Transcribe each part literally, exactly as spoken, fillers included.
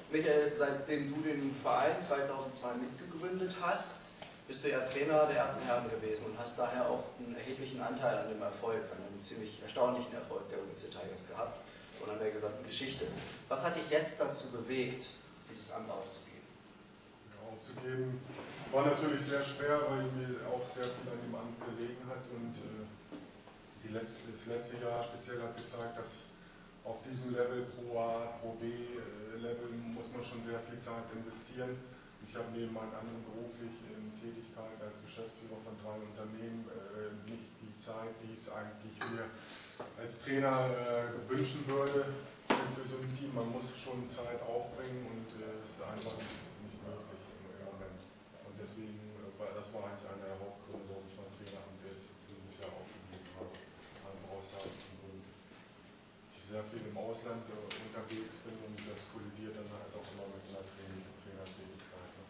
Michael, seitdem du den Verein zweitausendzwei mitgegründet hast, bist du ja Trainer der ersten Herren gewesen und hast daher auch einen erheblichen Anteil an dem Erfolg, an einem ziemlich erstaunlichen Erfolg der U B C Tigers gehabt und an der gesamten Geschichte. Was hat dich jetzt dazu bewegt, dieses Amt aufzugeben? Ja, aufzugeben war natürlich sehr schwer, weil mir auch sehr viel an dem Amt gelegen hat und äh, die letzte, das letzte Jahr speziell hat gezeigt, dass auf diesem Level Pro A, Pro B äh, Level muss man schon sehr viel Zeit investieren. Ich habe neben meiner anderen beruflichen Tätigkeit als Geschäftsführer von drei Unternehmen äh, nicht die Zeit, die es eigentlich mir als Trainer äh, wünschen würde für so ein Team. Man muss schon Zeit aufbringen und es äh, ist einfach nicht, nicht möglich im, im Moment. Und deswegen, äh, das war eigentlich einer der Hauptgründe, warum ich mein Traineramt jetzt dieses Jahr aufgegeben habe. Einfach aus zeitlichen Gründen. Ich sehr viel im Ausland äh, unterwegs bin und das kollidiert dann halt auch immer mit so einer Training Trainertätigkeit. Ne?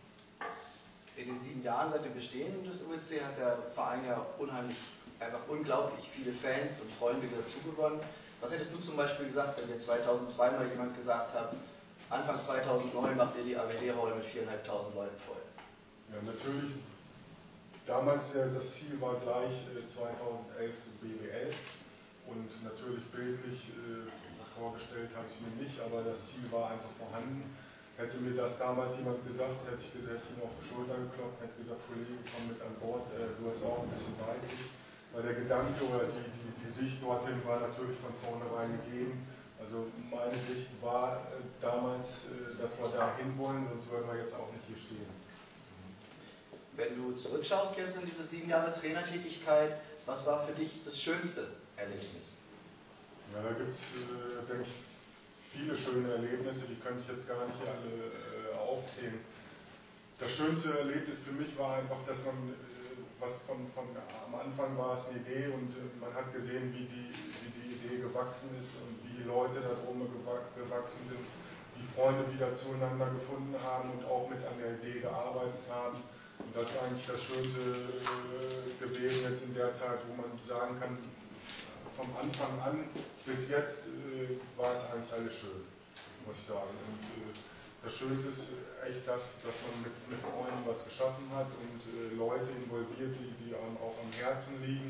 In den sieben Jahren seit dem Bestehen des U B C hat der Verein ja unheimlich, einfach unglaublich viele Fans und Freunde dazugewonnen. Was hättest du zum Beispiel gesagt, wenn dir zweitausendzwei mal jemand gesagt hat, Anfang zweitausendneun macht ihr die A W D-Hall mit viertausendfünfhundert Leuten voll? Ja, natürlich. Damals äh, das Ziel war gleich äh, zweitausendelf B W L und natürlich bildlich äh, vorgestellt habe ich es mir nicht, aber das Ziel war einfach vorhanden. Hätte mir das damals jemand gesagt, hätte ich gesagt, ich ihn auf die Schulter geklopft, hätte gesagt, Kollege, komm mit an Bord, äh, du hast auch ein bisschen Weitsicht. Weil der Gedanke oder die, die, die Sicht dorthin war natürlich von vornherein gegeben. Also meine Sicht war äh, damals, äh, dass wir da hinwollen, sonst würden wir jetzt auch nicht hier stehen. Wenn du zurückschaust jetzt in diese sieben Jahre Trainertätigkeit, was war für dich das schönste Erlebnis? Ja, da gibt es, äh, denke ich, viele schöne Erlebnisse, die könnte ich jetzt gar nicht alle äh, aufzählen. Das schönste Erlebnis für mich war einfach, dass man, äh, was von, von am Anfang war es eine Idee und äh, man hat gesehen, wie die, wie die Idee gewachsen ist und wie die Leute darum gewachsen sind, wie Freunde wieder zueinander gefunden haben und auch mit an der Idee gearbeitet haben. Und das ist eigentlich das Schönste äh, gewesen jetzt in der Zeit, wo man sagen kann, vom Anfang an bis jetzt äh, war es eigentlich alles schön, muss ich sagen. Und äh, das Schönste ist echt das, dass man mit, mit Freunden was geschaffen hat und äh, Leute involviert, die, die einem auch am Herzen liegen.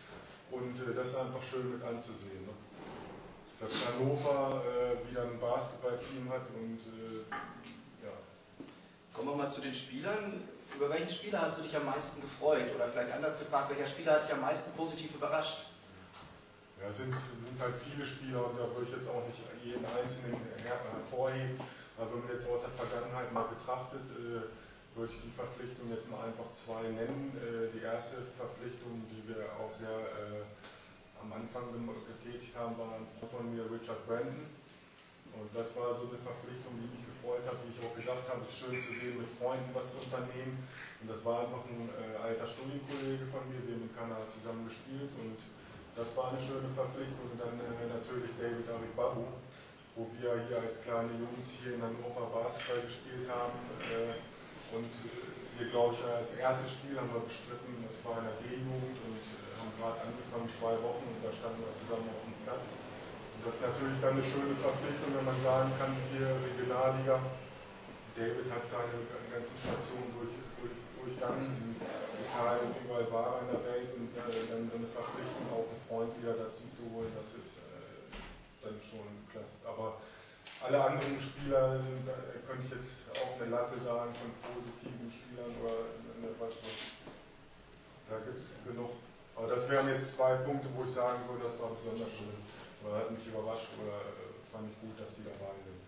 Und äh, das ist einfach schön mit anzusehen. Ne? Dass Hannover äh, wieder ein Basketballteam hat und äh, ja. Kommen wir mal zu den Spielern. Über welchen Spieler hast du dich am meisten gefreut? Oder vielleicht anders gefragt, welcher Spieler hat dich am meisten positiv überrascht? Ja, es sind, sind halt viele Spieler und da würde ich jetzt auch nicht jeden einzelnen hervorheben. Aber wenn man jetzt aus der Vergangenheit mal betrachtet, äh, würde ich die Verpflichtung jetzt mal einfach zwei nennen. Äh, die erste Verpflichtung, die wir auch sehr äh, am Anfang getätigt haben, war von mir Richard Brandon. Und das war so eine Verpflichtung, die mich gefreut hat, wie ich auch gesagt habe, es ist schön zu sehen, mit Freunden was zu unternehmen. Und das war einfach ein äh, alter Studienkollege von mir, wir haben in Kanada zusammen gespielt und das war eine schöne Verpflichtung. Und dann äh, natürlich David Aribabu, wo wir hier als kleine Jungs hier in Hannover Basketball gespielt haben. Äh, und wir, glaube ich, als erstes Spiel haben wir bestritten, das war in der D-Jugend und äh, haben gerade angefangen, zwei Wochen, und da standen wir zusammen auf dem Platz. Und das ist natürlich dann eine schöne Verpflichtung, wenn man sagen kann, hier Regionalliga. David hat seine ganzen Stationen durch, durch, durchgangen, in Italien, überall war er in der Welt und äh, dann so eine Verpflichtung, auch einen Freund wieder dazu zu holen, das ist äh, dann schon klasse. Aber alle anderen Spieler, da könnte ich jetzt auch eine Latte sagen von positiven Spielern oder eine, was, da gibt es genug. Aber das wären jetzt zwei Punkte, wo ich sagen würde, das war besonders schön. Oder hat mich überrascht oder äh, fand ich gut, dass die dabei sind.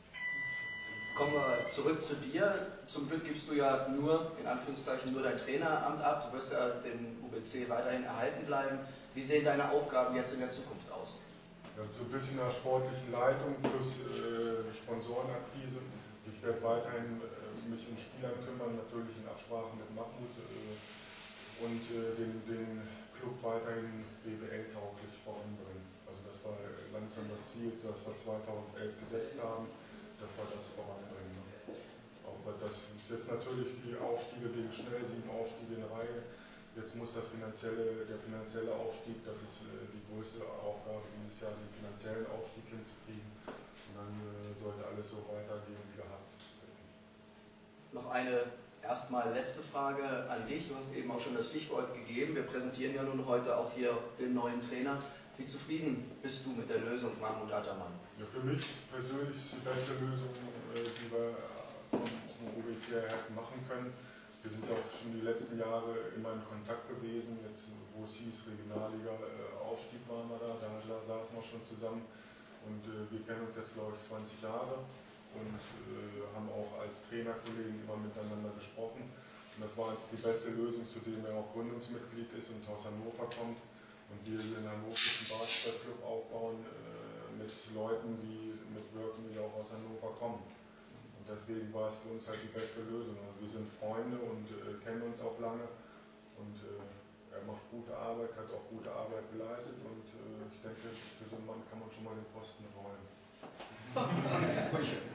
Kommen wir zurück zu dir. Zum Glück gibst du ja nur, in Anführungszeichen, nur dein Traineramt ab. Du wirst ja den U B C weiterhin erhalten bleiben. Wie sehen deine Aufgaben jetzt in der Zukunft aus? Ja, so ein bisschen nach sportlichen Leitung plus äh, Sponsorenakquise. Ich werde weiterhin äh, mich um Spielern kümmern, natürlich in Absprache mit Mahmoud äh, und äh, den, den Club weiterhin B W L-tauglich voranbringen. Also das war langsam das Ziel, das wir zweitausendelf gesetzt haben, dass wir das voranbringen. Auch das ist jetzt natürlich die Aufstiege, die schnell sieben Aufstiege in Reihe. Jetzt muss das finanzielle, der finanzielle Aufstieg, das ist äh, die größte Aufgabe dieses Jahr, den finanziellen Aufstieg hinzukriegen. Und dann äh, sollte alles so weitergehen wie gehabt. Noch eine erstmal letzte Frage an dich. Du hast eben auch schon das Stichwort gegeben. Wir präsentieren ja nun heute auch hier den neuen Trainer. Wie zufrieden bist du mit der Lösung Mahmut Ataman? Ja, für mich persönlich ist die beste Lösung, äh, die wir vom, vom O B C her machen können. Wir sind ja auch schon die letzten Jahre immer in Kontakt gewesen, jetzt wo es hieß Regionalliga, äh, Aufstieg waren wir da, da, da saßen wir schon zusammen und äh, wir kennen uns jetzt glaube ich zwanzig Jahre und äh, haben auch als Trainerkollegen immer miteinander gesprochen und das war einfach die beste Lösung, zudem er auch Gründungsmitglied ist und aus Hannover kommt und wir hier in Hannover einen Basketballclub aufbauen äh, mit Leuten, die mitwirken, die auch aus Hannover kommen. Und deswegen war es für uns halt die beste Lösung. Also wir sind Freunde und äh, kennen uns auch lange und äh, er macht gute Arbeit, hat auch gute Arbeit geleistet und äh, ich denke, für so einen Mann kann man schon mal den Posten räumen.